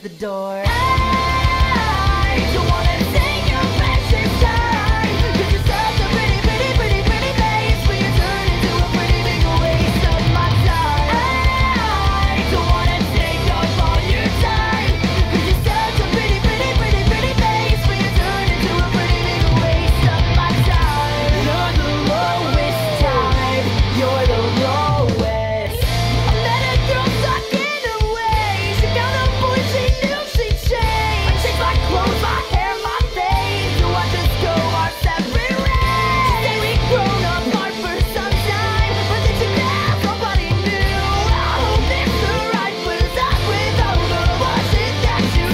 the door. I don't wanna take your precious time, 'cause you're such a pretty, pretty, pretty, pretty face, but you turn into a pretty big waste of my time. I don't wanna take up all your time, 'cause you're such a pretty, pretty, pretty, pretty face, but you turn into a pretty big waste of my time. You're the lowest type, you're the lowest. I met a girl stuck in a way, she found a boy she knew she'd change. I changed my clothes, my hair, my face, to watch us go our separate ways. She said we'd grown apart for some time, but then she left, nobody knew. I hope this the right puts up with all the bullshit that you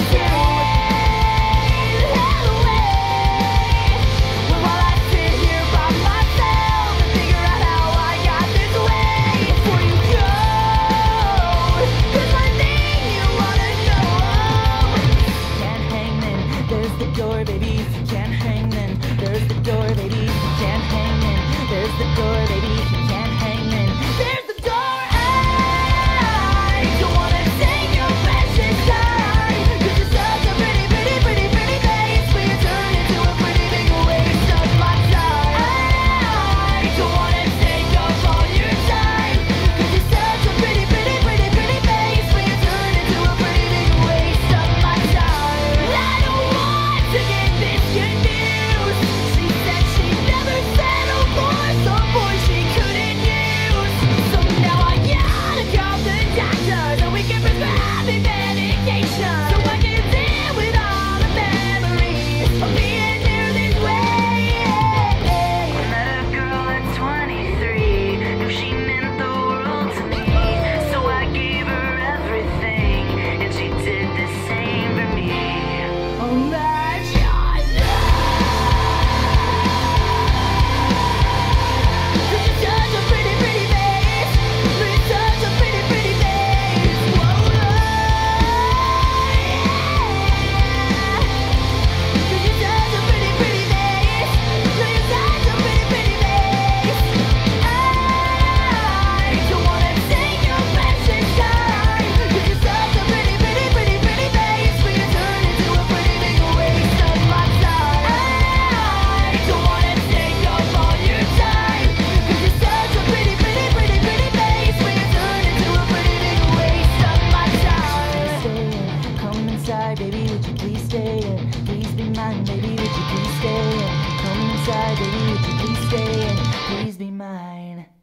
gave away. Well, while I sit here by myself and figure out how I got this way before you go, 'cause one thing you wanna know. Can't hang then, there's the door, baby. If you can't hang then, there's the door, baby. If you can't hang then, there's the door, baby. If you can't hang then, There's the door. I don't wanna take your precious time, 'cause you're such a pretty, pretty, pretty, pretty face, but you turn into a pretty big waste of my time. I don't wanna take up all your time, 'cause you're such a pretty, pretty, pretty, pretty face, but you turn into a pretty big waste of my time. I don't want to get this good news. She said she'd never settle for some boy she couldn't use. So now I gotta call the doctor so we can prescribe me medication, so I can deal with all the memories of being here this way. I met a girl at 23, knew she meant the world to me, so I gave her everything, and she did the same for me. Oh my God, 'cause you're such a pretty, pretty face, you're such a pretty, pretty face. Whoa, yeah. 'Cause you're such a pretty, pretty face, you're such a pretty, pretty face. I don't wanna take your precious time, 'cause you're such a pretty, pretty, pretty, pretty face, but you turn into a pretty big waste of my time. I don't wanna take up all your time, 'cause you're such a pretty, pretty, pretty, pretty face, but you turn into a pretty big waste of my time. stay in. Come inside, baby. Would you please stay in? Please be mine, baby. Would you please stay in? Come inside, baby. Would you please stay in? Please be mine.